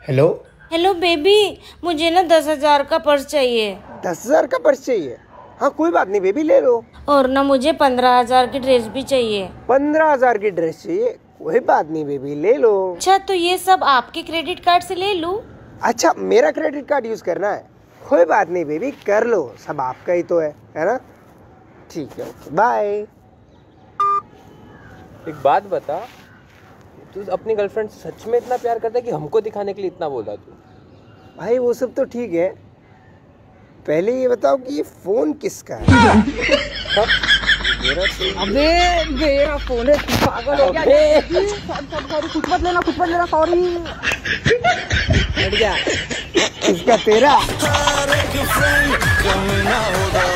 Hello. Hello baby, मुझे ना 10,000 का पर्स चाहिए। 10,000 का पर्स चाहिए? हाँ कोई बात नहीं बेबी, ले लो। और ना मुझे 15,000 की ड्रेस भी चाहिए। 15,000 की ड्रेस चाहिए? कोई बात नहीं बेबी, ले लो। अच्छा, तो ये सब आपके क्रेडिट कार्ड से ले लूं? अच्छा, मेरा क्रेडिट कार्ड यूज करना है? कोई बात नहीं बेबी, कर लो, सब आपका ही तो है ना? ठीक है, ओके बाय। एक बात बता, तू अपनी गर्लफ्रेंड से सच में इतना प्यार करता है कि हमको दिखाने के लिए इतना बोला तू? भाई वो सब तो ठीक है, पहले ये बताओ कि ये फोन किसका है? अबे मेरा फोन है, पागल हो गया। सॉरी, कुछ मत लेना, सॉरी। हट जा। इसका तेरा